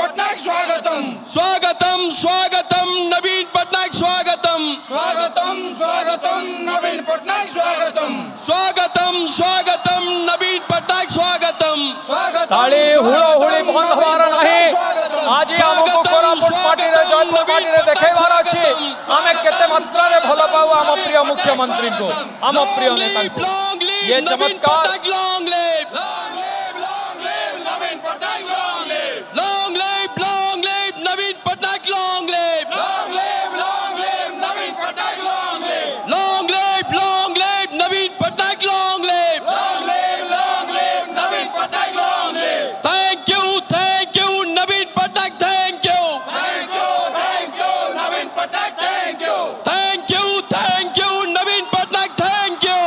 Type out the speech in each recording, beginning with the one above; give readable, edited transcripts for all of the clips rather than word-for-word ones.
पटनायक स्वागतम स्वागतम स्वागतम नवीन पटनायक स्वागतम स्वागतम स्वागतम नवीन पटनायक स्वागतम स्वागतम स्वागतम नवीन पटनायक स्वागतम स्वागतम ताली हुड़हुड़ी बंद हमारा नहीं आज हमको कोरापुट पार्टी रे जयपुर पार्टी रे देखेबार अछि आमे केते मात्रा रे भलो पाऊ हम प्रिय मुख्यमंत्री को हम प्रिय नेता को ये चमत्कार long live Naveen Patnaik long live long live Naveen Patnaik long live Naveen Patnaik long live long live Naveen Patnaik long live Naveen Patnaik long live thank you Naveen Patnaik thank you Naveen Patnaik thank you thank you Naveen Patnaik thank you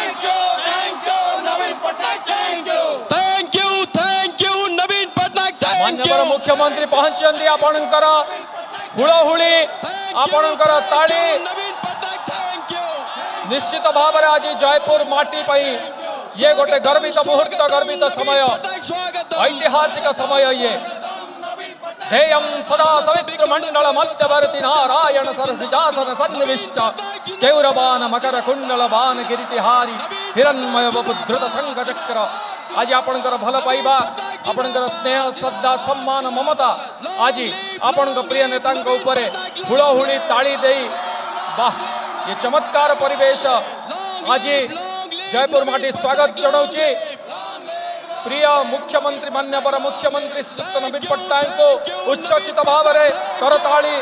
Naveen Patnaik thank you thank you Naveen Patnaik thank माननीय you मुख्यमंत्री पहुंचंदी आपणकर हुड़हुड़ी आपणकर ताली नवीन Patnaik thank you निश्चित भाव में आज जयपुर माटी पई ये गोटे गर्वित मुहूर्त गर्वित समय ऐतिहासिक समय ये हेयं सदा सवित्र मंडल मध्यवर्ती नारायण सरसिजासन सन्निविष्ट केौरबान मकर कुंडल बान गिरितिहारी हिरण्मय वपुद्रुत शंख चक्र आज आपणकर भल पाइबा आपणकर स्नेह श्रद्धा सम्मान ममता आज आपणकर प्रिय नेता उपरे हुड़हुड़ी ताली देई वाह ये चमत्कार परिवेश आज जयपुर माटी स्वागत जनाऊँगी प्रिय मुख्यमंत्री मान्यवर मुख्यमंत्री श्रीयुक्त नवीन पटनायक को उच्छ्वसित भाव में करताली।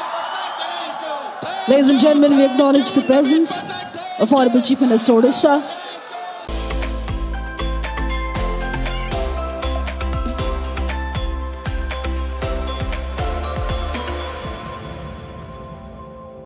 Ladies and gentlemen, we acknowledge the presence of Honorable Chief Minister Odisha,